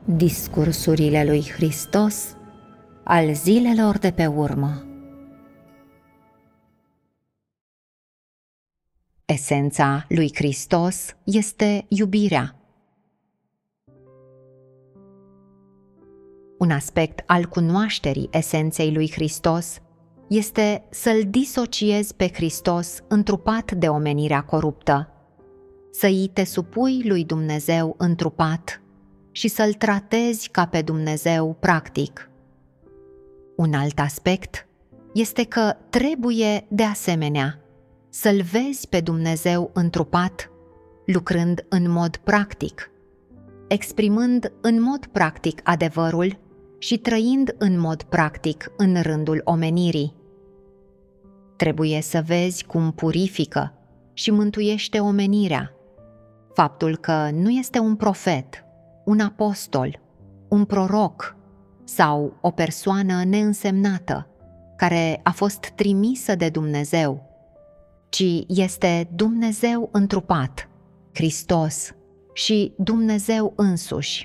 Discursurile lui Hristos al zilelor de pe urmă. Esența lui Hristos este iubirea. Un aspect al cunoașterii esenței lui Hristos este să-L disociezi pe Hristos întrupat de omenirea coruptă, să-i te supui lui Dumnezeu întrupat și să-L tratezi ca pe Dumnezeu practic. Un alt aspect este că trebuie, de asemenea, să-L vezi pe Dumnezeu întrupat, lucrând în mod practic, exprimând în mod practic adevărul și trăind în mod practic în rândul omenirii. Trebuie să vezi cum purifică și mântuiește omenirea, faptul că nu este un profet, un apostol, un proroc sau o persoană neînsemnată care a fost trimisă de Dumnezeu, ci este Dumnezeu întrupat, Hristos și Dumnezeu însuși.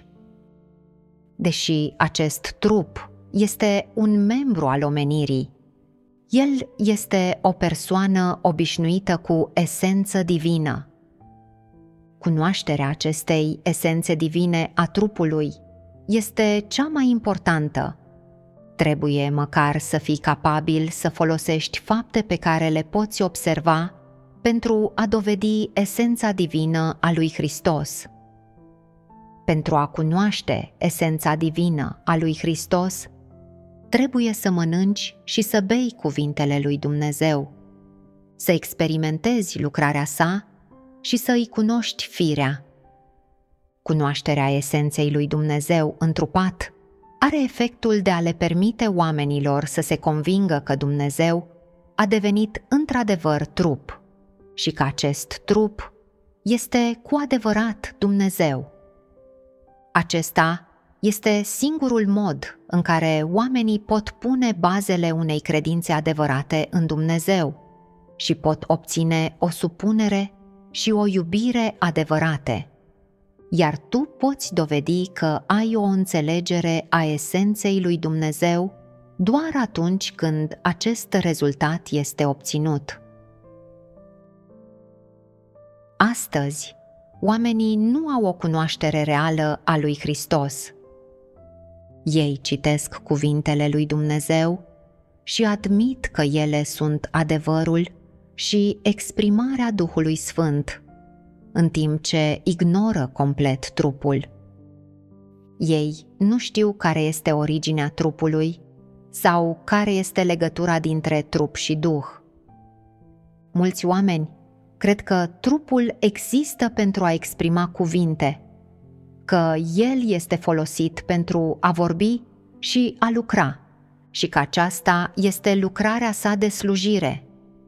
Deși acest trup este un membru al omenirii, el este o persoană obișnuită cu esență divină. Cunoașterea acestei esențe divine a trupului este cea mai importantă. Trebuie măcar să fii capabil să folosești fapte pe care le poți observa pentru a dovedi esența divină a lui Hristos. Pentru a cunoaște esența divină a lui Hristos, trebuie să mănânci și să bei cuvintele lui Dumnezeu, să experimentezi lucrarea sa și să îi cunoști firea. Cunoașterea esenței lui Dumnezeu întrupat are efectul de a le permite oamenilor să se convingă că Dumnezeu a devenit într-adevăr trup și că acest trup este cu adevărat Dumnezeu. Acesta este singurul mod în care oamenii pot pune bazele unei credințe adevărate în Dumnezeu și pot obține o supunere și o iubire adevărate, iar tu poți dovedi că ai o înțelegere a esenței lui Dumnezeu doar atunci când acest rezultat este obținut. Astăzi, oamenii nu au o cunoaștere reală a lui Hristos. Ei citesc cuvintele lui Dumnezeu și admit că ele sunt adevărul și exprimarea Duhului Sfânt, în timp ce ignoră complet trupul. Ei nu știu care este originea trupului sau care este legătura dintre trup și Duh. Mulți oameni cred că trupul există pentru a exprima cuvinte, că el este folosit pentru a vorbi și a lucra și că aceasta este lucrarea sa de slujire.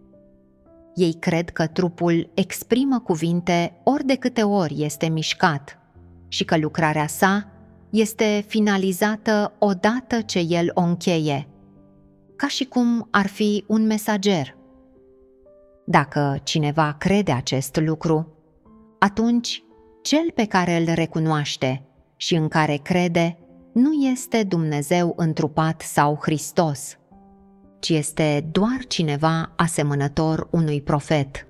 Ei cred că trupul exprimă cuvinte ori de câte ori este mișcat și că lucrarea sa este finalizată odată ce el o încheie, ca și cum ar fi un mesager. Dacă cineva crede acest lucru, atunci cel pe care îl recunoaște și în care crede nu este Dumnezeu întrupat sau Hristos, ci este doar cineva asemănător unui profet.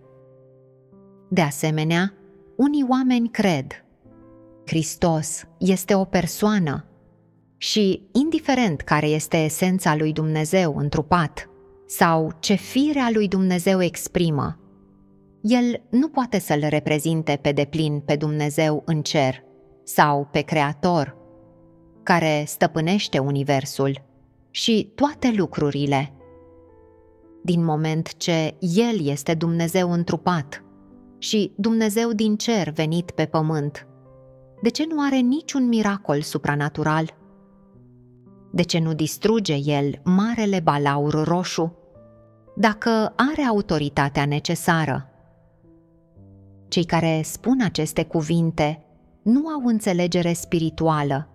De asemenea, unii oameni cred: Hristos este o persoană și, indiferent care este esența lui Dumnezeu întrupat sau ce firea lui Dumnezeu exprimă, el nu poate să-L reprezinte pe deplin pe Dumnezeu în cer sau pe Creator, care stăpânește universul și toate lucrurile. Din moment ce El este Dumnezeu întrupat și Dumnezeu din cer venit pe pământ, de ce nu are niciun miracol supranatural? De ce nu distruge El marele balaur roșu, dacă are autoritatea necesară? Cei care spun aceste cuvinte nu au înțelegere spirituală.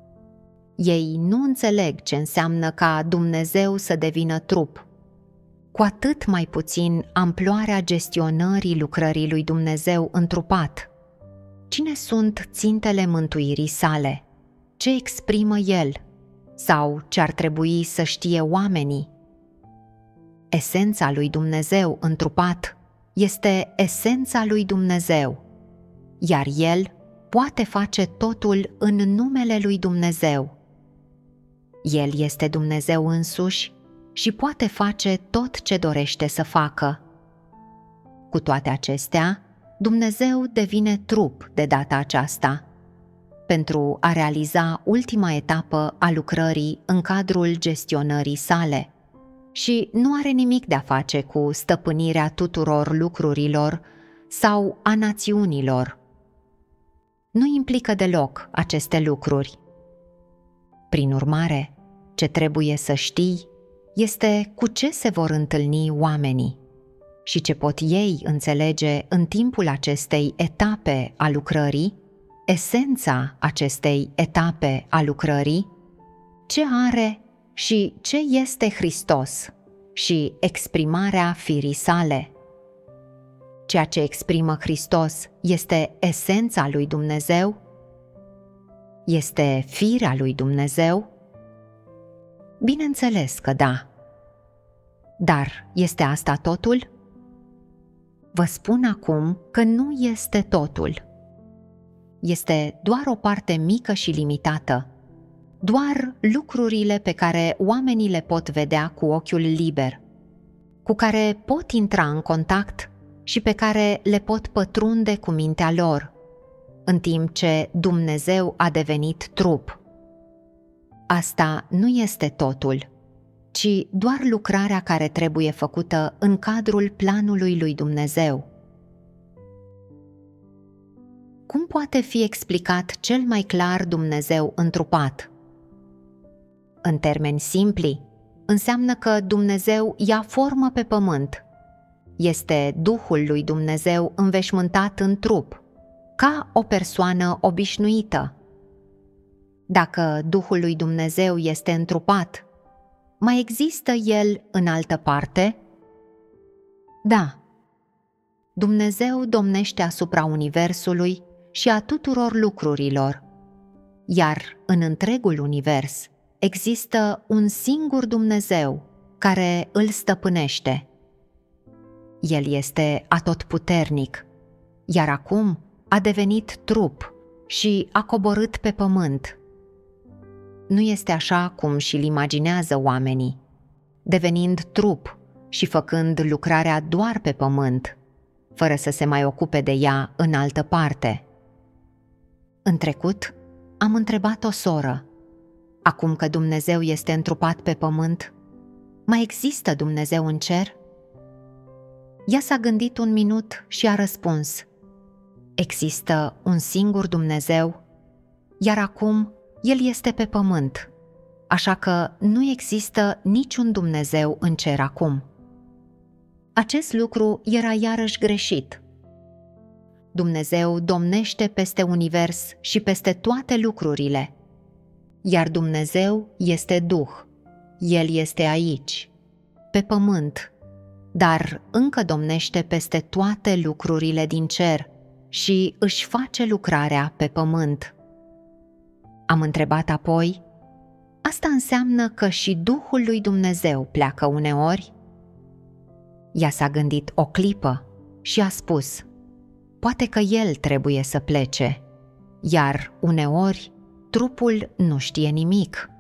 Ei nu înțeleg ce înseamnă ca Dumnezeu să devină trup, cu atât mai puțin amploarea gestionării lucrării lui Dumnezeu întrupat. Cine sunt țintele mântuirii sale? ce exprimă El sau ce ar trebui să știe oamenii. Esența lui Dumnezeu întrupat este esența lui Dumnezeu, iar El poate face totul în numele lui Dumnezeu. El este Dumnezeu însuși și poate face tot ce dorește să facă. Cu toate acestea, Dumnezeu devine trup de data aceasta, pentru a realiza ultima etapă a lucrării în cadrul gestionării sale și nu are nimic de a face cu stăpânirea tuturor lucrurilor sau a națiunilor. Nu implică deloc aceste lucruri. Prin urmare, ce trebuie să știi este cu ce se vor întâlni oamenii și ce pot ei înțelege în timpul acestei etape a lucrării, esența acestei etape a lucrării, ce are și ce este Hristos și exprimarea firii sale. Ceea ce exprimă Hristos este esența lui Dumnezeu? Este firea lui Dumnezeu? Bineînțeles că da. Dar este asta totul? Vă spun acum că nu este totul. Este doar o parte mică și limitată, doar lucrurile pe care oamenii le pot vedea cu ochiul liber, cu care pot intra în contact și pe care le pot pătrunde cu mintea lor, în timp ce Dumnezeu a devenit trup. Asta nu este totul, ci doar lucrarea care trebuie făcută în cadrul planului lui Dumnezeu. Cum poate fi explicat cel mai clar Dumnezeu întrupat? În termeni simpli, înseamnă că Dumnezeu ia formă pe pământ. Este Duhul lui Dumnezeu înveșmântat în trup, ca o persoană obișnuită. Dacă Duhul lui Dumnezeu este întrupat, mai există El în altă parte? Da. Dumnezeu domnește asupra universului și a tuturor lucrurilor, iar în întregul univers există un singur Dumnezeu care îl stăpânește. El este atotputernic, iar acum a devenit trup și a coborât pe pământ. Nu este așa cum și-l imaginează oamenii, devenind trup și făcând lucrarea doar pe pământ, fără să se mai ocupe de ea în altă parte. În trecut, am întrebat o soră: acum că Dumnezeu este întrupat pe pământ, mai există Dumnezeu în cer? Ea s-a gândit un minut și a răspuns: există un singur Dumnezeu, iar acum El este pe pământ, așa că nu există niciun Dumnezeu în cer acum. Acest lucru era iarăși greșit. Dumnezeu domnește peste univers și peste toate lucrurile, iar Dumnezeu este Duh. El este aici, pe pământ, dar încă domnește peste toate lucrurile din cer și își face lucrarea pe pământ. Am întrebat apoi: asta înseamnă că și Duhul lui Dumnezeu pleacă uneori? Ea s-a gândit o clipă și a spus: poate că El trebuie să plece, iar uneori trupul nu știe nimic.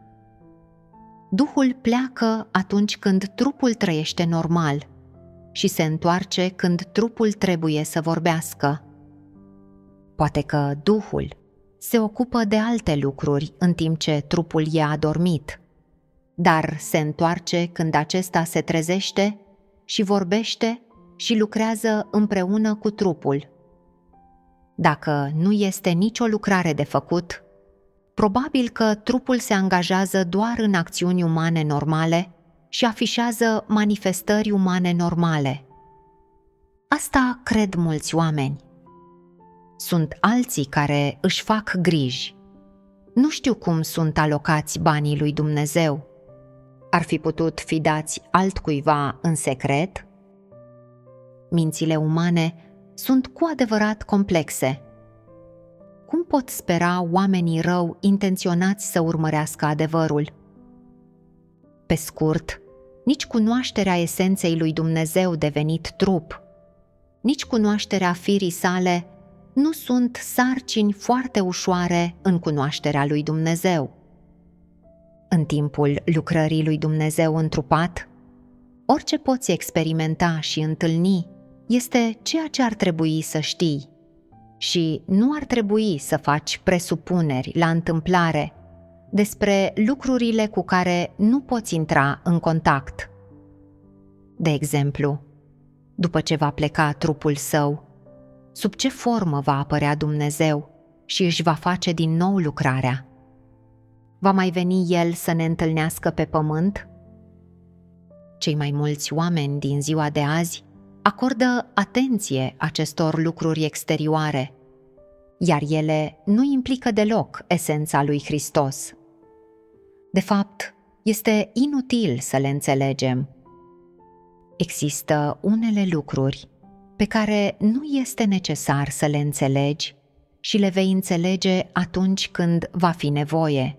Duhul pleacă atunci când trupul trăiește normal și se întoarce când trupul trebuie să vorbească. Poate că Duhul se ocupă de alte lucruri în timp ce trupul e adormit, dar se întoarce când acesta se trezește și vorbește și lucrează împreună cu trupul. Dacă nu este nicio lucrare de făcut, probabil că trupul se angajează doar în acțiuni umane normale și afișează manifestări umane normale. Asta cred mulți oameni. Sunt alții care își fac griji. Nu știu cum sunt alocați banii lui Dumnezeu. Ar fi putut fi dați altcuiva în secret? Mințile umane sunt cu adevărat complexe. cum pot spera oamenii rău intenționați să urmărească adevărul? Pe scurt, nici cunoașterea esenței lui Dumnezeu devenit trup, nici cunoașterea firii sale nu sunt sarcini foarte ușoare în cunoașterea lui Dumnezeu. În timpul lucrării lui Dumnezeu întrupat, orice poți experimenta și întâlni este ceea ce ar trebui să știi și nu ar trebui să faci presupuneri la întâmplare despre lucrurile cu care nu poți intra în contact. De exemplu, după ce va pleca trupul său, sub ce formă va apărea Dumnezeu și își va face din nou lucrarea? Va mai veni El să ne întâlnească pe pământ? Cei mai mulți oameni din ziua de azi acordă atenție acestor lucruri exterioare, iar ele nu implică deloc esența lui Hristos. De fapt, este inutil să le înțelegem. Există unele lucruri pe care nu este necesar să le înțelegi și le vei înțelege atunci când va fi nevoie.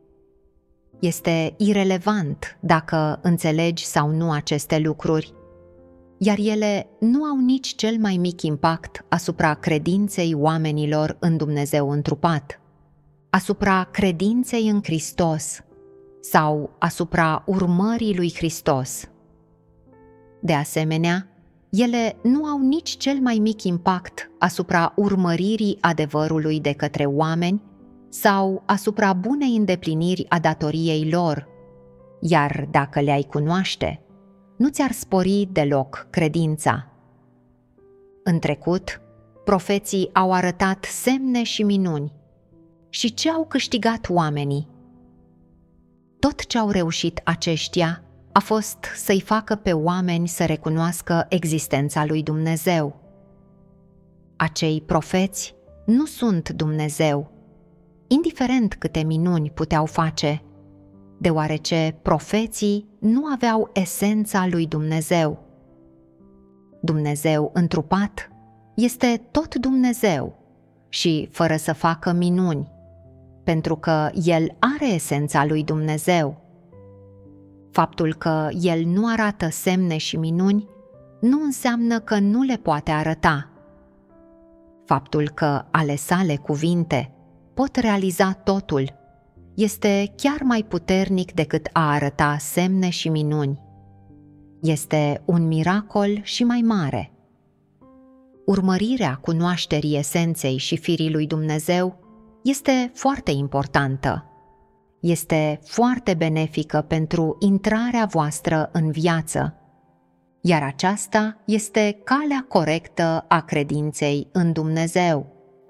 Este irelevant dacă înțelegi sau nu aceste lucruri, iar ele nu au nici cel mai mic impact asupra credinței oamenilor în Dumnezeu întrupat, asupra credinței în Hristos sau asupra urmării lui Hristos. De asemenea, ele nu au nici cel mai mic impact asupra urmăririi adevărului de către oameni sau asupra bunei îndepliniri a datoriei lor, iar dacă le-ai cunoaște, nu ți-ar spori deloc credința. În trecut, profeții au arătat semne și minuni. Și ce au câștigat oamenii? Tot ce au reușit aceștia a fost să-i facă pe oameni să recunoască existența lui Dumnezeu. Acei profeți nu sunt Dumnezeu, indiferent câte minuni puteau face, deoarece profeții nu aveau esența lui Dumnezeu. Dumnezeu întrupat este tot Dumnezeu și fără să facă minuni, pentru că El are esența lui Dumnezeu. Faptul că El nu arată semne și minuni nu înseamnă că nu le poate arăta. Faptul că ale sale cuvinte pot realiza totul este chiar mai puternic decât a arăta semne și minuni. Este un miracol și mai mare. Urmărirea cunoașterii esenței și firii lui Dumnezeu este foarte importantă. Este foarte benefică pentru intrarea voastră în viață, iar aceasta este calea corectă a credinței în Dumnezeu.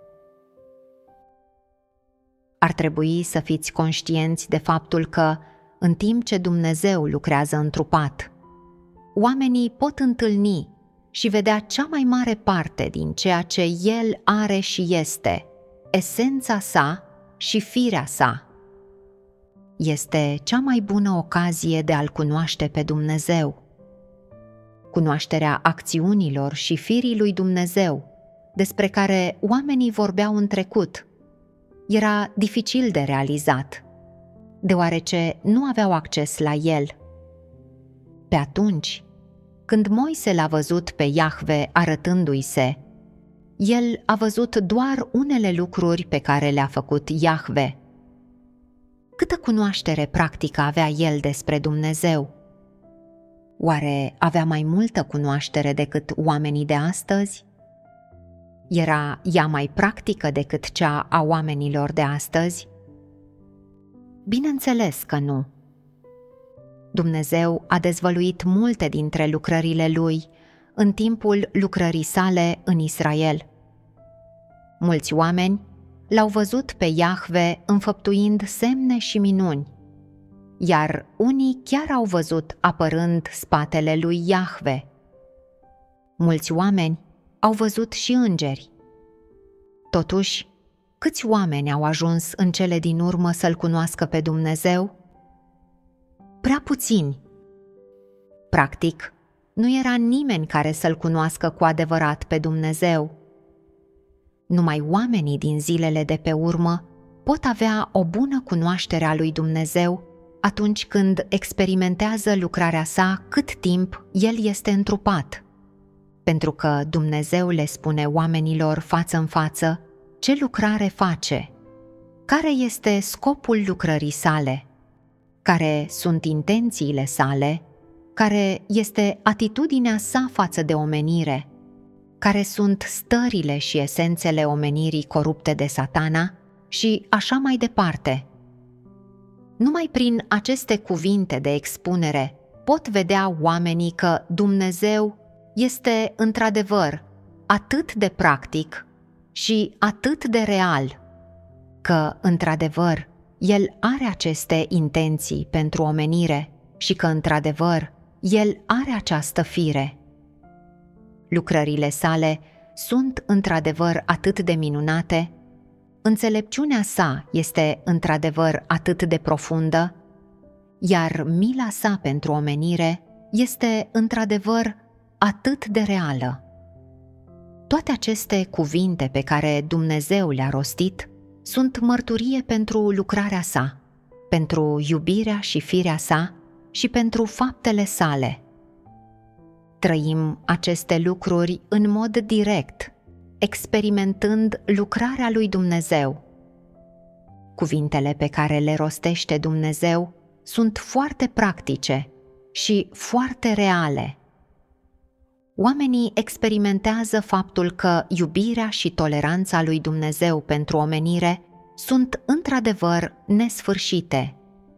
Ar trebui să fiți conștienți de faptul că, în timp ce Dumnezeu lucrează întrupat, oamenii pot întâlni și vedea cea mai mare parte din ceea ce El are și este, esența sa și firea sa. Este cea mai bună ocazie de a-L cunoaște pe Dumnezeu. Cunoașterea acțiunilor și firii lui Dumnezeu, despre care oamenii vorbeau în trecut, era dificil de realizat, deoarece nu aveau acces la El. Pe atunci, când Moise l-a văzut pe Iahve arătându-i se, el a văzut doar unele lucruri pe care le-a făcut Iahve. Câtă cunoaștere practică avea el despre Dumnezeu? Oare avea mai multă cunoaștere decât oamenii de astăzi? Era ea mai practică decât cea a oamenilor de astăzi? Bineînțeles că nu. Dumnezeu a dezvăluit multe dintre lucrările Lui în timpul lucrării sale în Israel. Mulți oameni l-au văzut pe Iahve înfăptuind semne și minuni, iar unii chiar au văzut apărând spatele lui Iahve. Mulți oameni au văzut și îngeri. Totuși, câți oameni au ajuns în cele din urmă să-L cunoască pe Dumnezeu? Prea puțini. Practic, nu era nimeni care să-L cunoască cu adevărat pe Dumnezeu. Numai oamenii din zilele de pe urmă pot avea o bună cunoaștere a lui Dumnezeu atunci când experimentează lucrarea sa cât timp El este întrupat, pentru că Dumnezeu le spune oamenilor față în față ce lucrare face, care este scopul lucrării sale, care sunt intențiile sale, care este atitudinea sa față de omenire, care sunt stările și esențele omenirii corupte de Satana și așa mai departe. Numai prin aceste cuvinte de expunere pot vedea oamenii că Dumnezeu este într-adevăr atât de practic și atât de real, că într-adevăr El are aceste intenții pentru omenire și că într-adevăr El are această fire. Lucrările sale sunt într-adevăr atât de minunate, înțelepciunea sa este într-adevăr atât de profundă, iar mila sa pentru omenire este într-adevăr atât de reală. Toate aceste cuvinte pe care Dumnezeu le-a rostit sunt mărturie pentru lucrarea sa, pentru iubirea și firea sa și pentru faptele sale. Trăim aceste lucruri în mod direct, experimentând lucrarea lui Dumnezeu. Cuvintele pe care le rostește Dumnezeu sunt foarte practice și foarte reale. Oamenii experimentează faptul că iubirea și toleranța lui Dumnezeu pentru omenire sunt într-adevăr nesfârșite.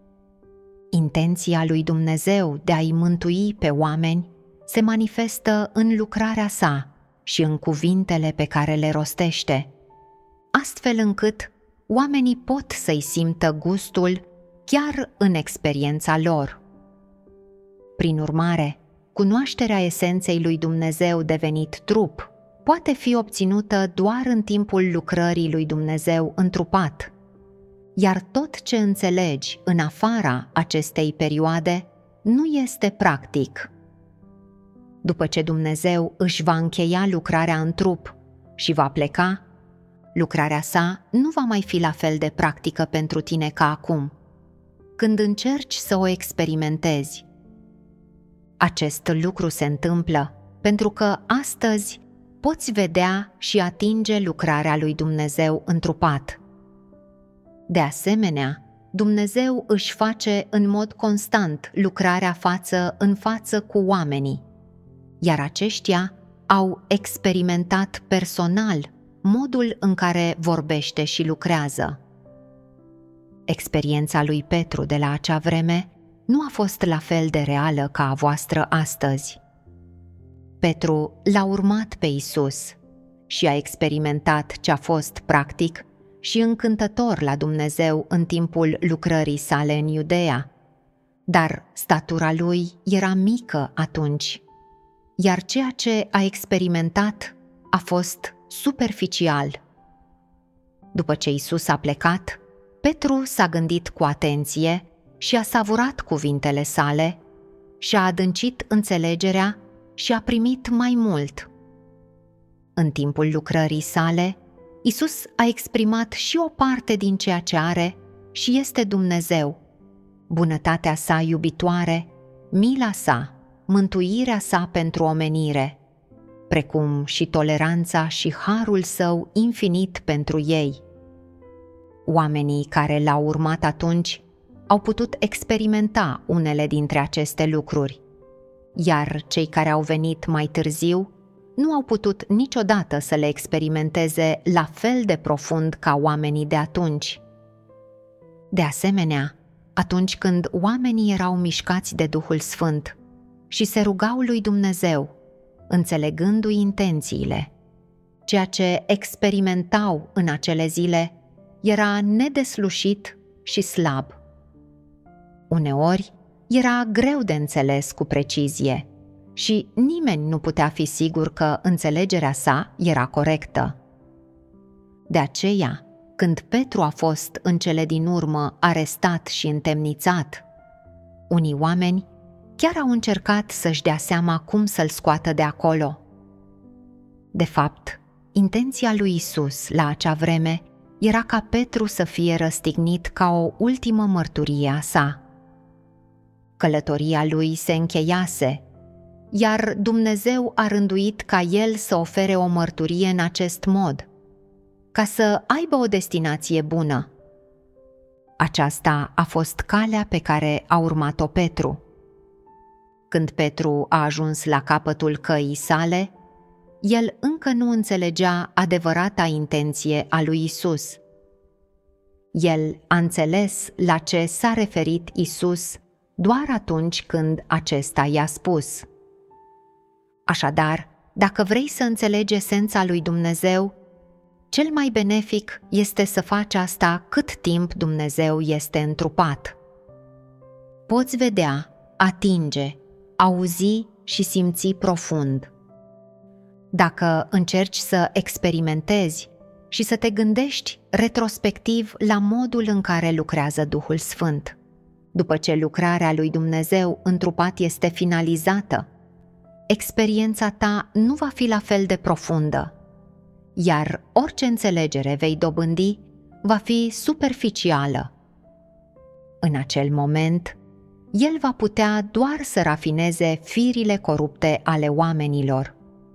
Intenția lui Dumnezeu de a-i mântui pe oameni se manifestă în lucrarea sa și în cuvintele pe care le rostește, astfel încât oamenii pot să-i simtă gustul chiar în experiența lor. Prin urmare, cunoașterea esenței lui Dumnezeu devenit trup poate fi obținută doar în timpul lucrării lui Dumnezeu întrupat, iar tot ce înțelegi în afara acestei perioade nu este practic. După ce Dumnezeu își va încheia lucrarea în trup și va pleca, lucrarea sa nu va mai fi la fel de practică pentru tine ca acum, când încerci să o experimentezi. Acest lucru se întâmplă pentru că astăzi poți vedea și atinge lucrarea lui Dumnezeu întrupat. De asemenea, Dumnezeu își face în mod constant lucrarea față în față cu oamenii, iar aceștia au experimentat personal modul în care vorbește și lucrează. Experiența lui Petru de la acea vreme nu a fost la fel de reală ca a voastră astăzi. Petru l-a urmat pe Isus și a experimentat ce a fost practic și încântător la Dumnezeu în timpul lucrării sale în Iudeea, dar statura lui era mică atunci, iar ceea ce a experimentat a fost superficial. După ce Isus a plecat, Petru s-a gândit cu atenție și a savurat cuvintele sale și a adâncit înțelegerea și a primit mai mult. În timpul lucrării sale, Isus a exprimat și o parte din ceea ce are și este Dumnezeu, bunătatea sa iubitoare, mila sa, mântuirea sa pentru omenire, precum și toleranța și harul său infinit pentru ei. Oamenii care l-au urmat atunci au putut experimenta unele dintre aceste lucruri, iar cei care au venit mai târziu nu au putut niciodată să le experimenteze la fel de profund ca oamenii de atunci. De asemenea, atunci când oamenii erau mișcați de Duhul Sfânt și se rugau lui Dumnezeu, înțelegându-i intențiile, ceea ce experimentau în acele zile era nedeslușit și slab. Uneori era greu de înțeles cu precizie și nimeni nu putea fi sigur că înțelegerea sa era corectă. De aceea, când Petru a fost în cele din urmă arestat și întemnițat, unii oameni chiar au încercat să-și dea seama cum să-l scoată de acolo. De fapt, intenția lui Isus la acea vreme era ca Petru să fie răstignit ca o ultimă mărturie a sa. Călătoria lui se încheiase, iar Dumnezeu a rânduit ca el să ofere o mărturie în acest mod, ca să aibă o destinație bună. Aceasta a fost calea pe care a urmat-o Petru. Când Petru a ajuns la capătul căii sale, el încă nu înțelegea adevărata intenție a lui Isus. El a înțeles la ce s-a referit Isus doar atunci când acesta i-a spus. Așadar, dacă vrei să înțelegi esența lui Dumnezeu, cel mai benefic este să faci asta cât timp Dumnezeu este întrupat. Poți vedea, atinge, auzi și simți profund. Dacă încerci să experimentezi și să te gândești retrospectiv la modul în care lucrează Duhul Sfânt, după ce lucrarea lui Dumnezeu întrupat este finalizată, experiența ta nu va fi la fel de profundă, iar orice înțelegere vei dobândi va fi superficială. În acel moment, El va putea doar să rafineze firile corupte ale oamenilor.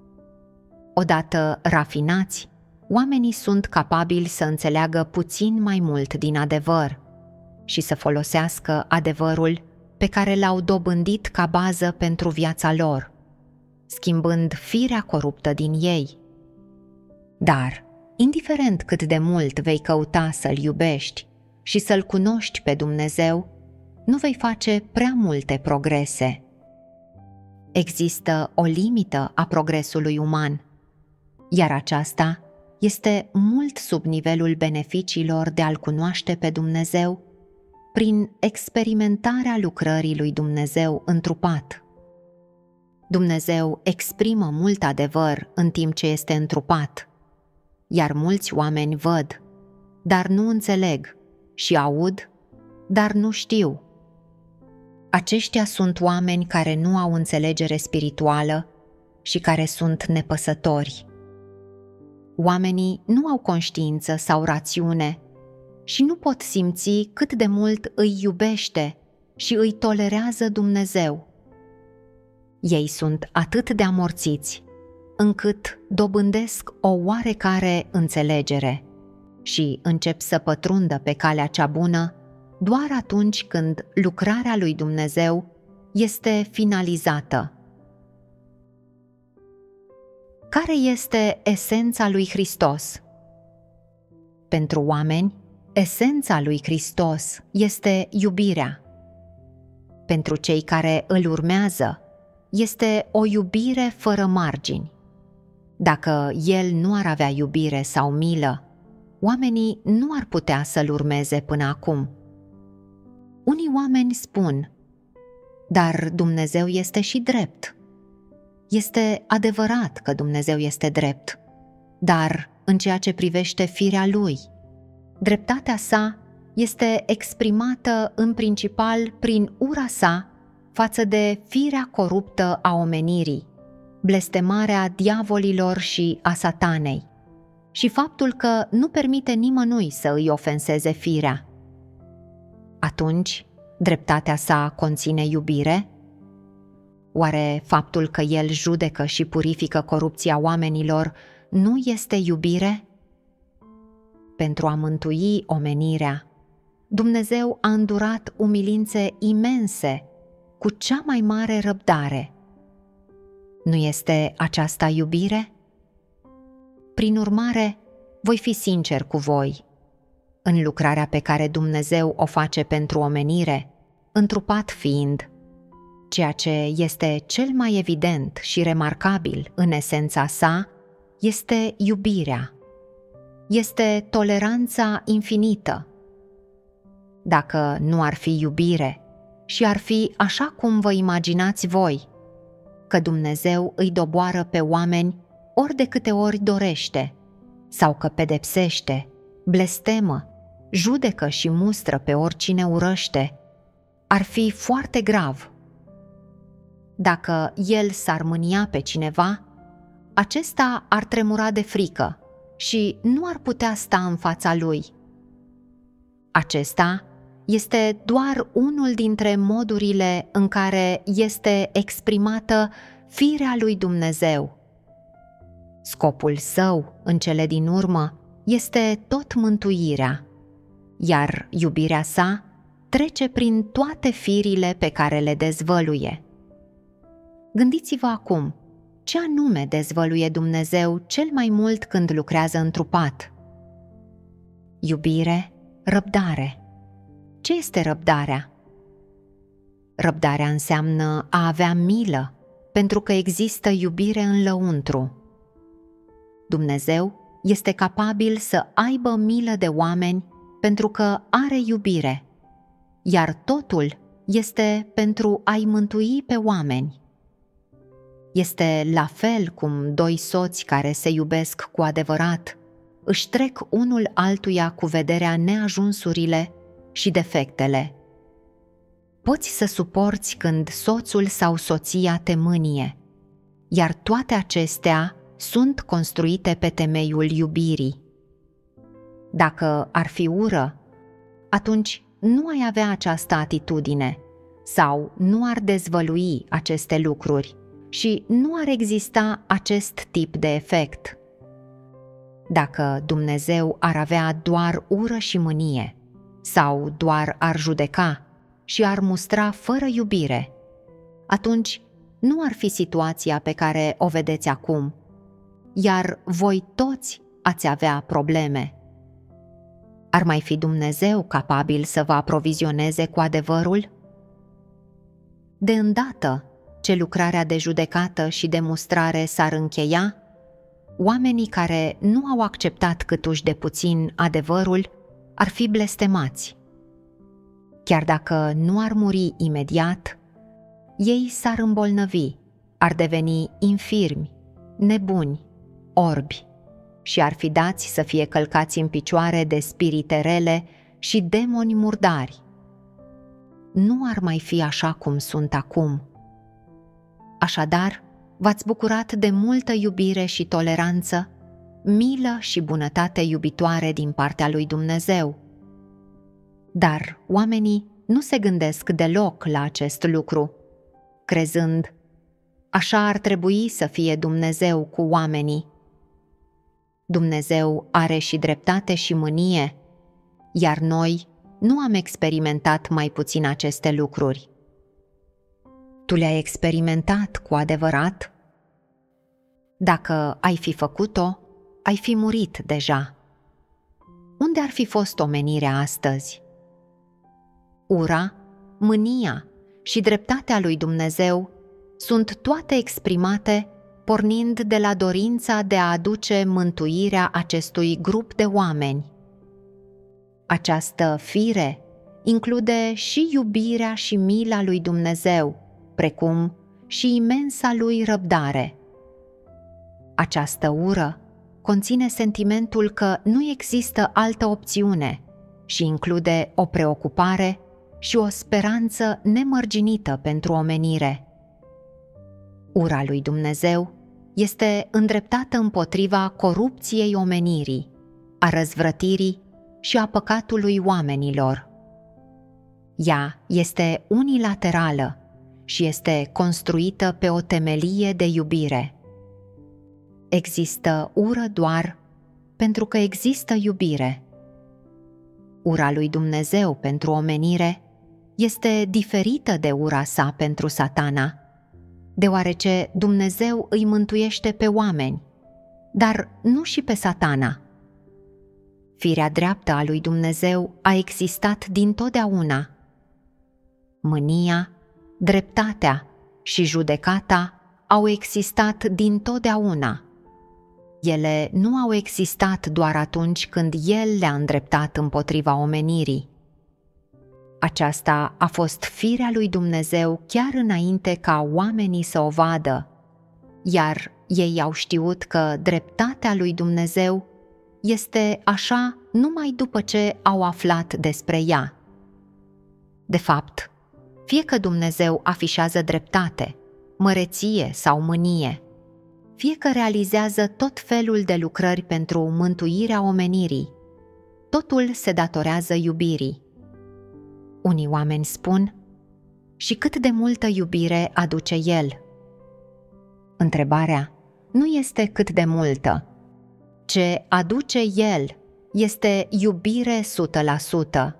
Odată rafinați, oamenii sunt capabili să înțeleagă puțin mai mult din adevăr și să folosească adevărul pe care l-au dobândit ca bază pentru viața lor, schimbând firea coruptă din ei. Dar, indiferent cât de mult vei căuta să-L iubești și să-L cunoști pe Dumnezeu, nu vei face prea multe progrese. Există o limită a progresului uman, iar aceasta este mult sub nivelul beneficiilor de a-L cunoaște pe Dumnezeu prin experimentarea lucrării lui Dumnezeu întrupat. Dumnezeu exprimă mult adevăr în timp ce este întrupat, iar mulți oameni văd, dar nu înțeleg, și aud, dar nu știu. Aceștia sunt oameni care nu au înțelegere spirituală și care sunt nepăsători. Oamenii nu au conștiință sau rațiune și nu pot simți cât de mult îi iubește și îi tolerează Dumnezeu. Ei sunt atât de amorțiți încât dobândesc o oarecare înțelegere și încep să pătrundă pe calea cea bună doar atunci când lucrarea lui Dumnezeu este finalizată. Care este esența lui Hristos? Pentru oameni, esența lui Hristos este iubirea. Pentru cei care îl urmează, este o iubire fără margini. Dacă el nu ar avea iubire sau milă, oamenii nu ar putea să-l urmeze până acum. Unii oameni spun, dar Dumnezeu este și drept. Este adevărat că Dumnezeu este drept, dar în ceea ce privește firea Lui, dreptatea sa este exprimată în principal prin ura sa față de firea coruptă a omenirii, blestemarea diavolilor și a satanei, și faptul că nu permite nimănui să îi ofenseze firea. Atunci, dreptatea sa conține iubire? Oare faptul că el judecă și purifică corupția oamenilor nu este iubire? Pentru a mântui omenirea, Dumnezeu a îndurat umilințe imense cu cea mai mare răbdare. Nu este aceasta iubire? Prin urmare, voi fi sincer cu voi. În lucrarea pe care Dumnezeu o face pentru omenire, întrupat fiind, ceea ce este cel mai evident și remarcabil în esența sa este iubirea. Este toleranța infinită. Dacă nu ar fi iubire și ar fi așa cum vă imaginați voi, că Dumnezeu îi doboară pe oameni ori de câte ori dorește, sau că pedepsește, blestemă, judecă și mustră pe oricine urăște, ar fi foarte grav. Dacă el s-ar mânia pe cineva, acesta ar tremura de frică și nu ar putea sta în fața lui. Acesta este doar unul dintre modurile în care este exprimată firea lui Dumnezeu. Scopul său, în cele din urmă, este tot mântuirea, iar iubirea sa trece prin toate firile pe care le dezvăluie. Gândiți-vă acum, ce anume dezvăluie Dumnezeu cel mai mult când lucrează întrupat? Iubire, răbdare. Ce este răbdarea? Răbdarea înseamnă a avea milă, pentru că există iubire în lăuntru. Dumnezeu este capabil să aibă milă de oameni pentru că are iubire, iar totul este pentru a-i mântui pe oameni. Este la fel cum doi soți care se iubesc cu adevărat își trec unul altuia cu vederea neajunsurile și defectele. Poți să suporți când soțul sau soția te mânie, iar toate acestea sunt construite pe temeiul iubirii. Dacă ar fi ură, atunci nu ai avea această atitudine sau nu ar dezvălui aceste lucruri și nu ar exista acest tip de efect. Dacă Dumnezeu ar avea doar ură și mânie sau doar ar judeca și ar mustra fără iubire, atunci nu ar fi situația pe care o vedeți acum, iar voi toți ați avea probleme. Ar mai fi Dumnezeu capabil să vă aprovizioneze cu adevărul? De îndată ce lucrarea de judecată și de mustrare s-ar încheia, oamenii care nu au acceptat câtuși de puțin adevărul ar fi blestemați. Chiar dacă nu ar muri imediat, ei s-ar îmbolnăvi, ar deveni infirmi, nebuni, orbi și ar fi dați să fie călcați în picioare de spirite rele și demoni murdari. Nu ar mai fi așa cum sunt acum. Așadar, v-ați bucurat de multă iubire și toleranță, milă și bunătate iubitoare din partea lui Dumnezeu. Dar oamenii nu se gândesc deloc la acest lucru, crezând, așa ar trebui să fie Dumnezeu cu oamenii. Dumnezeu are și dreptate și mânie, iar noi nu am experimentat mai puțin aceste lucruri. Tu le-ai experimentat cu adevărat? Dacă ai fi făcut-o, ai fi murit deja. Unde ar fi fost omenirea astăzi? Ura, mânia și dreptatea lui Dumnezeu sunt toate exprimate pornind de la dorința de a aduce mântuirea acestui grup de oameni. Această fire include și iubirea și mila lui Dumnezeu, precum și imensa lui răbdare. Această ură conține sentimentul că nu există altă opțiune și include o preocupare și o speranță nemărginită pentru omenire. Ura lui Dumnezeu este îndreptată împotriva corupției omenirii, a răzvrătirii și a păcatului oamenilor. Ea este unilaterală și este construită pe o temelie de iubire. Există ură doar pentru că există iubire. Ura lui Dumnezeu pentru omenire este diferită de ura sa pentru Satana, deoarece Dumnezeu îi mântuiește pe oameni, dar nu și pe Satana. Firea dreaptă a lui Dumnezeu a existat dintotdeauna. Mânia, dreptatea și judecata au existat dintotdeauna. Ele nu au existat doar atunci când El le-a îndreptat împotriva omenirii. Aceasta a fost firea lui Dumnezeu chiar înainte ca oamenii să o vadă, iar ei au știut că dreptatea lui Dumnezeu este așa numai după ce au aflat despre ea. De fapt, fie că Dumnezeu afișează dreptate, măreție sau mânie, fie că realizează tot felul de lucrări pentru mântuirea omenirii, totul se datorează iubirii. Unii oameni spun: și cât de multă iubire aduce el? Întrebarea nu este cât de multă. Ce aduce el este iubire 100%.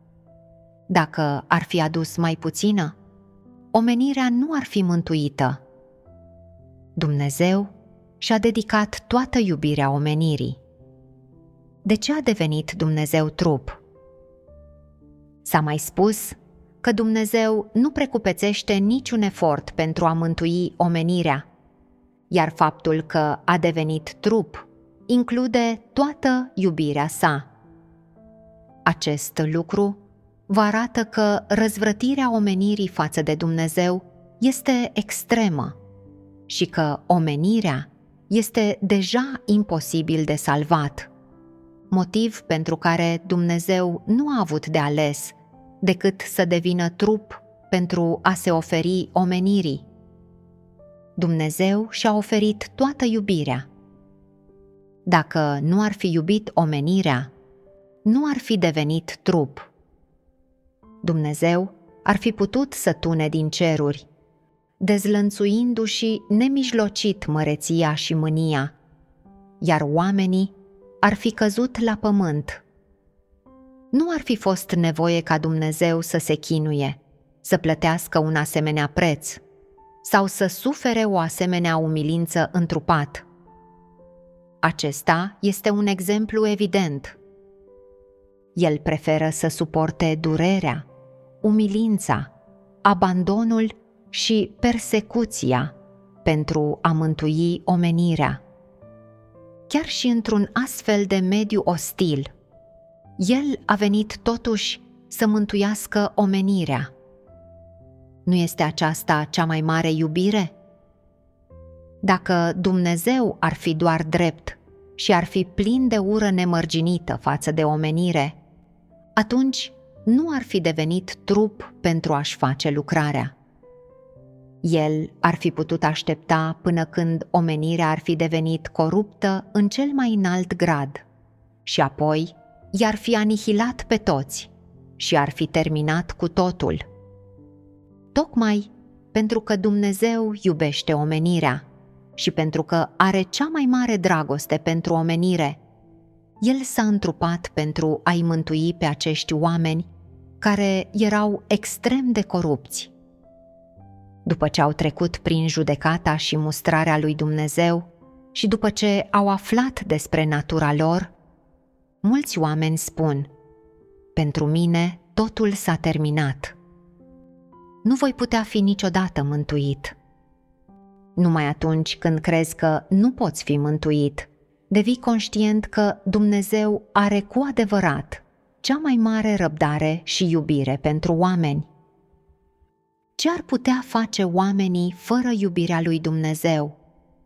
Dacă ar fi adus mai puțină, omenirea nu ar fi mântuită. Dumnezeu și-a dedicat toată iubirea omenirii. De ce a devenit Dumnezeu trup? S-a mai spus că Dumnezeu nu precupețește niciun efort pentru a mântui omenirea, iar faptul că a devenit trup include toată iubirea sa. Acest lucru vă arată că răzvrătirea omenirii față de Dumnezeu este extremă și că omenirea este deja imposibil de salvat, motiv pentru care Dumnezeu nu a avut de ales decât să devină trup pentru a se oferi omenirii. Dumnezeu și-a oferit toată iubirea. Dacă nu ar fi iubit omenirea, nu ar fi devenit trup. Dumnezeu ar fi putut să tune din ceruri, dezlănțuindu-și nemijlocit măreția și mânia, iar oamenii ar fi căzut la pământ. Nu ar fi fost nevoie ca Dumnezeu să se chinuie, să plătească un asemenea preț sau să sufere o asemenea umilință întrupat. Acesta este un exemplu evident. El preferă să suporte durerea, umilința, abandonul și persecuția pentru a mântui omenirea. Chiar și într-un astfel de mediu ostil, El a venit totuși să mântuiască omenirea. Nu este aceasta cea mai mare iubire? Dacă Dumnezeu ar fi doar drept și ar fi plin de ură nemărginită față de omenire, atunci nu ar fi devenit trup pentru a-și face lucrarea. El ar fi putut aștepta până când omenirea ar fi devenit coruptă în cel mai înalt grad și apoi i-ar fi anihilat pe toți și ar fi terminat cu totul. Tocmai pentru că Dumnezeu iubește omenirea și pentru că are cea mai mare dragoste pentru omenire, El s-a întrupat pentru a-i mântui pe acești oameni care erau extrem de corupți. După ce au trecut prin judecata și mustrarea lui Dumnezeu și după ce au aflat despre natura lor, mulți oameni spun: pentru mine totul s-a terminat. Nu voi putea fi niciodată mântuit. Numai atunci când crezi că nu poți fi mântuit, devii conștient că Dumnezeu are cu adevărat cea mai mare răbdare și iubire pentru oameni. Ce ar putea face oamenii fără iubirea lui Dumnezeu?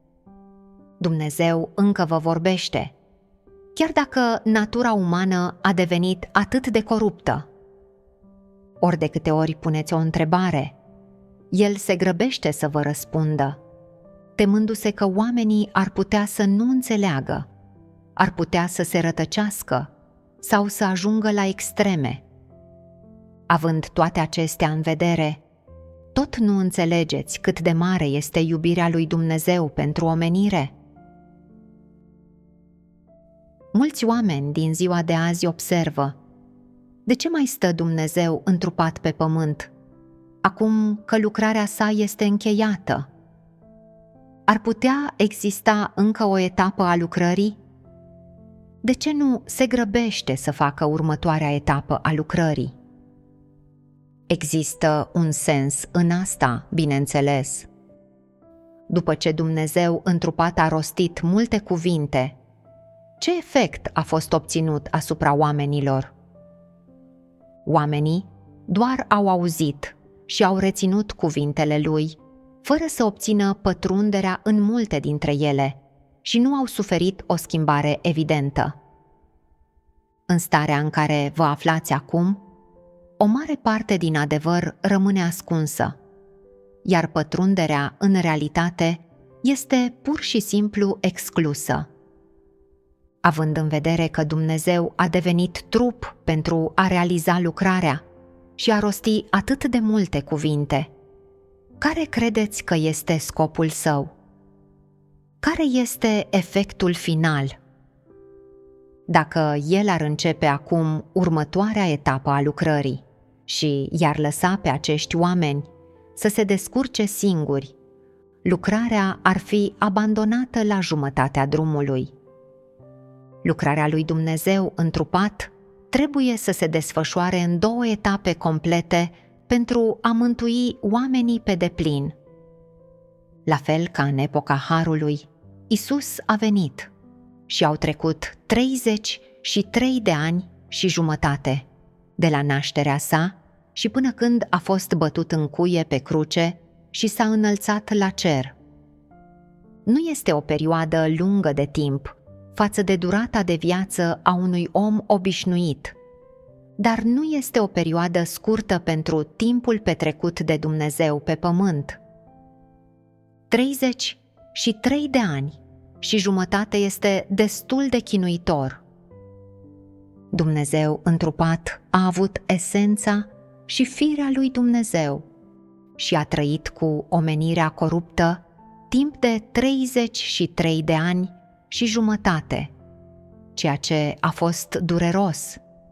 Dumnezeu încă vă vorbește, chiar dacă natura umană a devenit atât de coruptă. Ori de câte ori puneți o întrebare, El se grăbește să vă răspundă, temându-se că oamenii ar putea să nu înțeleagă, ar putea să se rătăcească sau să ajungă la extreme. Având toate acestea în vedere, tot nu înțelegeți cât de mare este iubirea lui Dumnezeu pentru omenire? Mulți oameni din ziua de azi observă: de ce mai stă Dumnezeu întrupat pe pământ, acum că lucrarea sa este încheiată? Ar putea exista încă o etapă a lucrării? De ce nu se grăbește să facă următoarea etapă a lucrării? Există un sens în asta, bineînțeles. După ce Dumnezeu întrupat a rostit multe cuvinte, ce efect a fost obținut asupra oamenilor? Oamenii doar au auzit și au reținut cuvintele lui, fără să obțină pătrunderea în multe dintre ele și nu au suferit o schimbare evidentă. În starea în care vă aflați acum, o mare parte din adevăr rămâne ascunsă, iar pătrunderea, în realitate, este pur și simplu exclusă. Având în vedere că Dumnezeu a devenit trup pentru a realiza lucrarea și a rosti atât de multe cuvinte, care credeți că este scopul său? Care este efectul final? Dacă el ar începe acum următoarea etapă a lucrării și i-ar lăsa pe acești oameni să se descurce singuri, lucrarea ar fi abandonată la jumătatea drumului. Lucrarea lui Dumnezeu întrupat trebuie să se desfășoare în 2 etape complete pentru a mântui oamenii pe deplin. La fel ca în epoca Harului, Iisus a venit și au trecut 33 de ani și jumătate de la nașterea sa și până când a fost bătut în cuie pe cruce și s-a înălțat la cer. Nu este o perioadă lungă de timp față de durata de viață a unui om obișnuit, dar nu este o perioadă scurtă pentru timpul petrecut de Dumnezeu pe pământ. 33 de ani și jumătate este destul de chinuitor. Dumnezeu întrupat a avut esența și firea lui Dumnezeu și a trăit cu omenirea coruptă timp de 33 de ani și jumătate, ceea ce a fost dureros.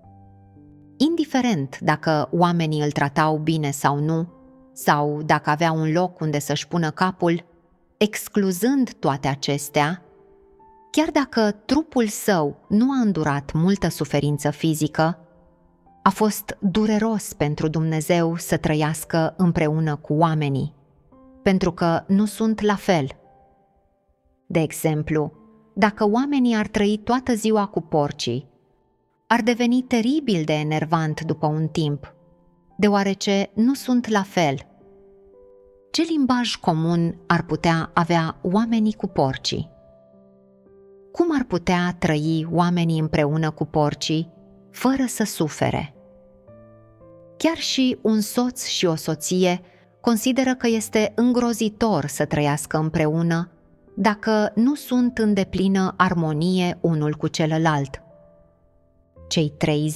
Indiferent dacă oamenii îl tratau bine sau nu, sau dacă avea un loc unde să-și pună capul, excluzând toate acestea, chiar dacă trupul său nu a îndurat multă suferință fizică, a fost dureros pentru Dumnezeu să trăiască împreună cu oamenii, pentru că nu sunt la fel. De exemplu, dacă oamenii ar trăi toată ziua cu porcii, ar deveni teribil de enervant după un timp, deoarece nu sunt la fel. Ce limbaj comun ar putea avea oamenii cu porcii? Cum ar putea trăi oamenii împreună cu porcii fără să sufere? Chiar și un soț și o soție consideră că este îngrozitor să trăiască împreună dacă nu sunt în deplină armonie unul cu celălalt. Cei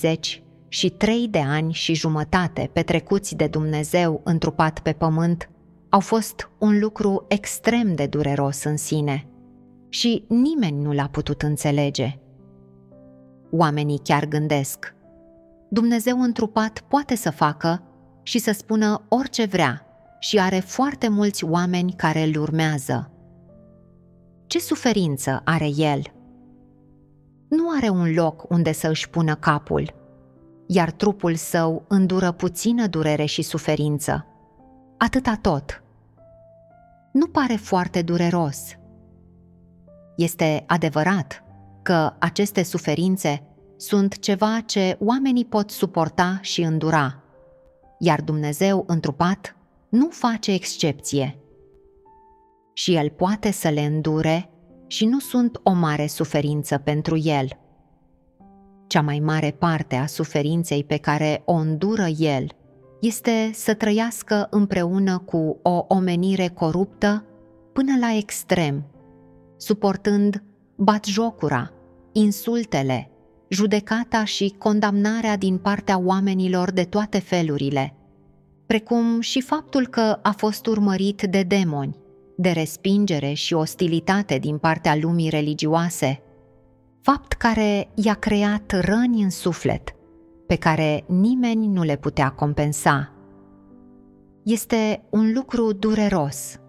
33 de ani și jumătate petrecuți de Dumnezeu întrupat pe pământ au fost un lucru extrem de dureros în sine și nimeni nu l-a putut înțelege. Oamenii chiar gândesc: Dumnezeu întrupat poate să facă și să spună orice vrea și are foarte mulți oameni care îl urmează. Ce suferință are el? Nu are un loc unde să își pună capul, iar trupul său îndură puțină durere și suferință. Atâta tot. Nu pare foarte dureros. Este adevărat că aceste suferințe sunt ceva ce oamenii pot suporta și îndura, iar Dumnezeu întrupat nu face excepție. Și El poate să le îndure și nu sunt o mare suferință pentru El. Cea mai mare parte a suferinței pe care o îndură El este să trăiască împreună cu o omenire coruptă până la extrem, suportând batjocura, insultele, judecata și condamnarea din partea oamenilor de toate felurile, precum și faptul că a fost urmărit de demoni, de respingere și ostilitate din partea lumii religioase, fapt care i-a creat răni în suflet, pe care nimeni nu le putea compensa. Este un lucru dureros.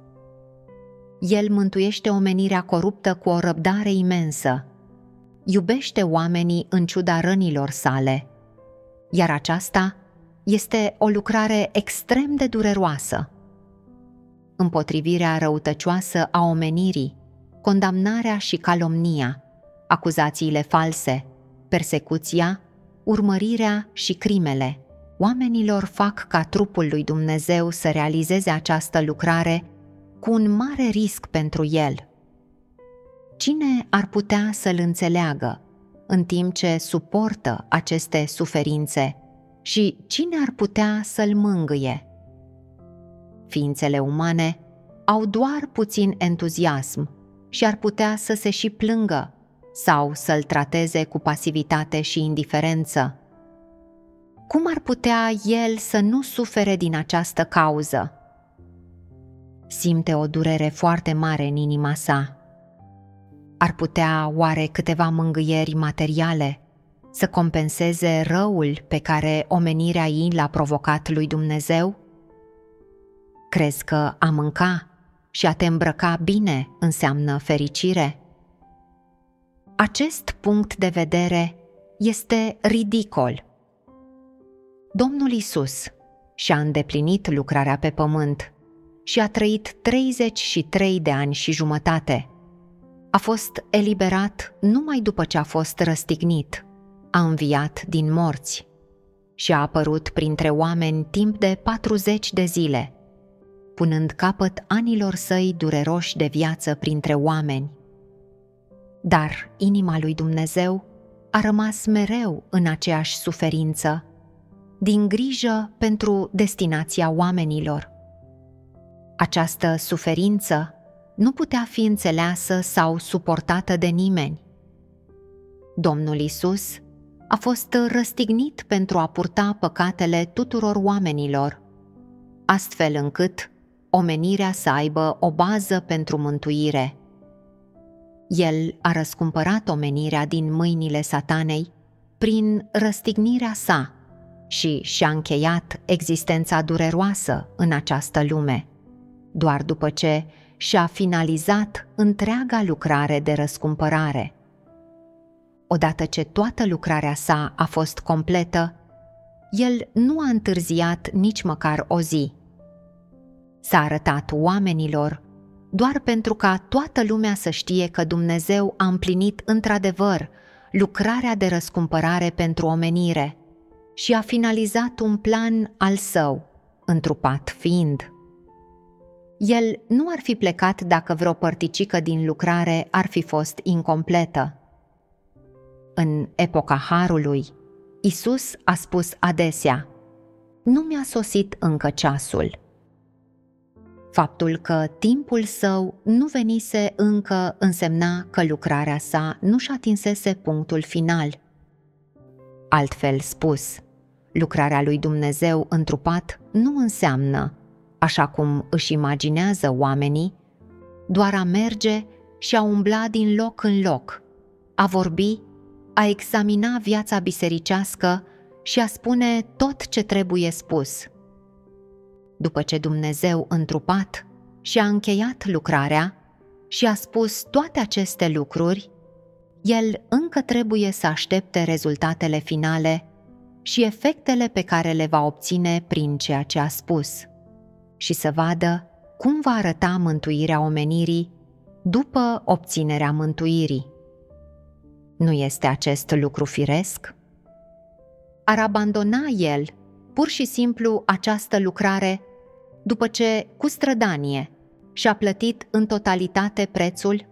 El mântuiește omenirea coruptă cu o răbdare imensă, iubește oamenii în ciuda rănilor sale, iar aceasta este o lucrare extrem de dureroasă. Împotrivirea răutăcioasă a omenirii, condamnarea și calomnia, acuzațiile false, persecuția, urmărirea și crimele, oamenilor fac ca trupul lui Dumnezeu să realizeze această lucrare cu un mare risc pentru el. Cine ar putea să-l înțeleagă în timp ce suportă aceste suferințe și cine ar putea să-l mângâie? Ființele umane au doar puțin entuziasm și ar putea să se și plângă sau să-l trateze cu pasivitate și indiferență. Cum ar putea el să nu sufere din această cauză? Simte o durere foarte mare în inima sa. Ar putea oare câteva mângâieri materiale să compenseze răul pe care omenirea ei l-a provocat lui Dumnezeu? Crezi că a mânca și a te îmbrăca bine înseamnă fericire? Acest punct de vedere este ridicol. Domnul Iisus și-a îndeplinit lucrarea pe pământ și a trăit 33 de ani și jumătate. A fost eliberat numai după ce a fost răstignit, a înviat din morți și a apărut printre oameni timp de 40 de zile, punând capăt anilor săi dureroși de viață printre oameni. Dar inima lui Dumnezeu a rămas mereu în aceeași suferință, din grijă pentru destinația oamenilor. Această suferință nu putea fi înțeleasă sau suportată de nimeni. Domnul Iisus a fost răstignit pentru a purta păcatele tuturor oamenilor, astfel încât omenirea să aibă o bază pentru mântuire. El a răscumpărat omenirea din mâinile Satanei prin răstignirea sa și și-a încheiat existența dureroasă în această lume, doar după ce și-a finalizat întreaga lucrare de răscumpărare. Odată ce toată lucrarea sa a fost completă, el nu a întârziat nici măcar o zi. S-a arătat oamenilor doar pentru ca toată lumea să știe că Dumnezeu a împlinit într-adevăr lucrarea de răscumpărare pentru omenire și a finalizat un plan al său, întrupat fiind. El nu ar fi plecat dacă vreo părticică din lucrare ar fi fost incompletă. În epoca Harului, Iisus a spus adesea: "Nu mi-a sosit încă ceasul." Faptul că timpul său nu venise încă însemna că lucrarea sa nu-și atinsese punctul final. Altfel spus, lucrarea lui Dumnezeu întrupat nu înseamnă, așa cum își imaginează oamenii, doar a merge și a umbla din loc în loc, a vorbi, a examina viața bisericească și a spune tot ce trebuie spus. După ce Dumnezeu întrupat și-a încheiat lucrarea și a spus toate aceste lucruri, El încă trebuie să aștepte rezultatele finale și efectele pe care le va obține prin ceea ce a spus și să vadă cum va arăta mântuirea omenirii după obținerea mântuirii. Nu este acest lucru firesc? Ar abandona El pur și simplu această lucrare după ce, cu strădanie, și-a plătit în totalitate prețul?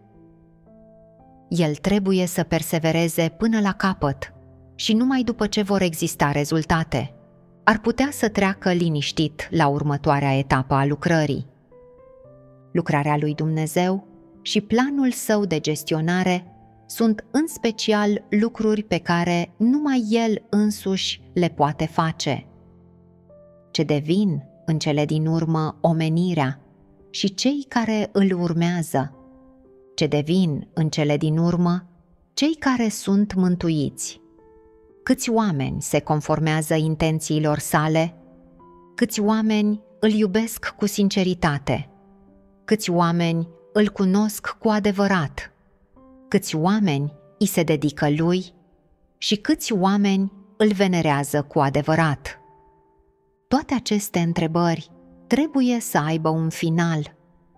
El trebuie să persevereze până la capăt și numai după ce vor exista rezultate, ar putea să treacă liniștit la următoarea etapă a lucrării. Lucrarea lui Dumnezeu și planul său de gestionare sunt în special lucruri pe care numai El însuși le poate face. Ce devin în cele din urmă omenirea și cei care îl urmează, ce devin în cele din urmă cei care sunt mântuiți. Câți oameni se conformează intențiilor sale? Câți oameni îl iubesc cu sinceritate? Câți oameni îl cunosc cu adevărat? Câți oameni îi se dedică lui? Și câți oameni îl venerează cu adevărat? Toate aceste întrebări trebuie să aibă un final.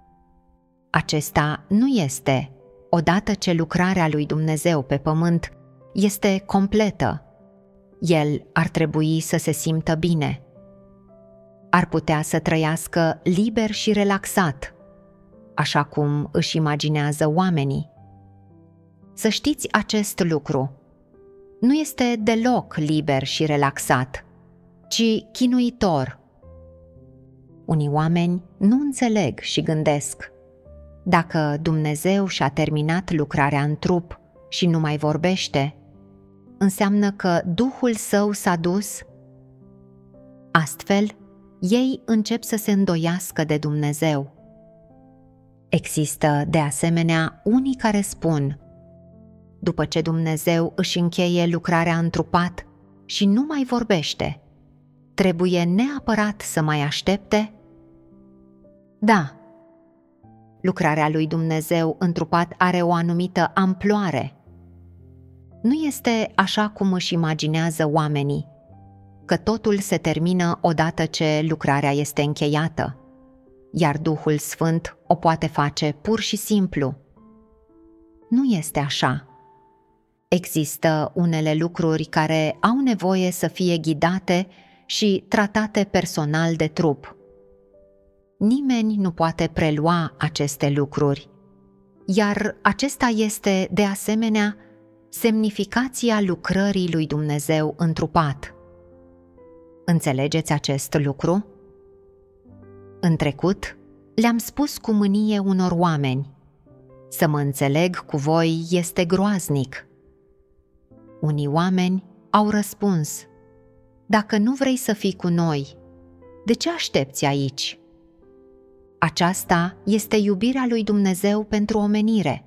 Acesta nu este, odată ce lucrarea lui Dumnezeu pe pământ este completă, el ar trebui să se simtă bine. Ar putea să trăiască liber și relaxat, așa cum își imaginează oamenii. Să știți acest lucru. Nu este deloc liber și relaxat, ci chinuitor. Unii oameni nu înțeleg și gândesc: dacă Dumnezeu și-a terminat lucrarea în trup și nu mai vorbește, înseamnă că Duhul Său s-a dus? Astfel, ei încep să se îndoiască de Dumnezeu. Există, de asemenea, unii care spun: după ce Dumnezeu își încheie lucrarea în trupat și nu mai vorbește, trebuie neapărat să mai aștepte? Da, lucrarea lui Dumnezeu întrupat are o anumită amploare. Nu este așa cum își imaginează oamenii, că totul se termină odată ce lucrarea este încheiată, iar Duhul Sfânt o poate face pur și simplu. Nu este așa. Există unele lucruri care au nevoie să fie ghidate și tratate personal de trup. Nimeni nu poate prelua aceste lucruri, iar acesta este, de asemenea, semnificația lucrării lui Dumnezeu întrupat. Înțelegeți acest lucru? În trecut, le-am spus cu mânie unor oameni: să mă înțeleg cu voi este groaznic. Unii oameni au răspuns: dacă nu vrei să fii cu noi, de ce aștepți aici? Aceasta este iubirea lui Dumnezeu pentru omenire.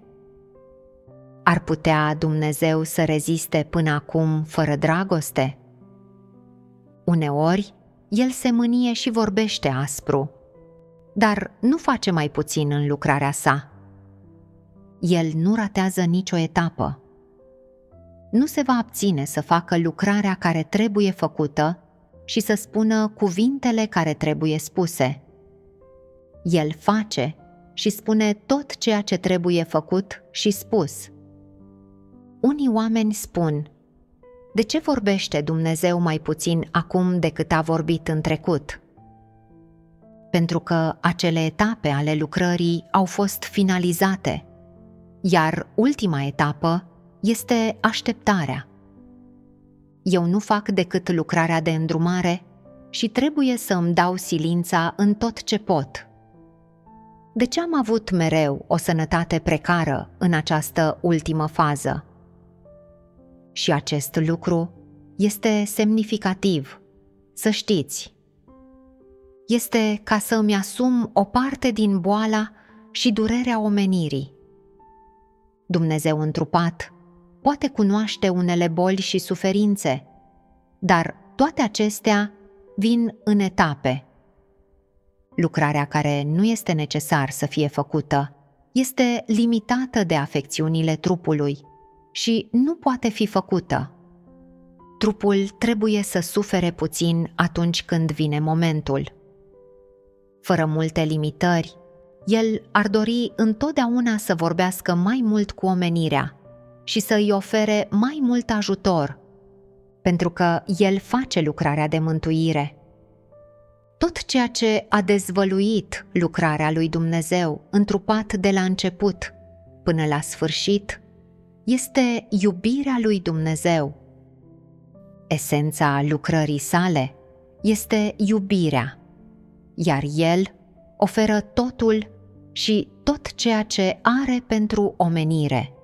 Ar putea Dumnezeu să reziste până acum fără dragoste? Uneori, El se mânie și vorbește aspru, dar nu face mai puțin în lucrarea sa. El nu ratează nicio etapă. Nu se va abține să facă lucrarea care trebuie făcută și să spună cuvintele care trebuie spuse. El face și spune tot ceea ce trebuie făcut și spus. Unii oameni spun: de ce vorbește Dumnezeu mai puțin acum decât a vorbit în trecut? Pentru că acele etape ale lucrării au fost finalizate, iar ultima etapă este așteptarea. Eu nu fac decât lucrarea de îndrumare și trebuie să îmi dau silința în tot ce pot. De ce am avut mereu o sănătate precară în această ultimă fază? Și acest lucru este semnificativ, să știți. Este ca să îmi asum o parte din boala și durerea omenirii. Dumnezeu întrupat poate cunoaște unele boli și suferințe, dar toate acestea vin în etape. Lucrarea care nu este necesar să fie făcută este limitată de afecțiunile trupului și nu poate fi făcută. Trupul trebuie să sufere puțin atunci când vine momentul. Fără multe limitări, el ar dori întotdeauna să vorbească mai mult cu omenirea și să îi ofere mai mult ajutor, pentru că el face lucrarea de mântuire. Tot ceea ce a dezvăluit lucrarea lui Dumnezeu, întrupat de la început până la sfârșit, este iubirea lui Dumnezeu. Esența lucrării sale este iubirea, iar El oferă totul și tot ceea ce are pentru omenire.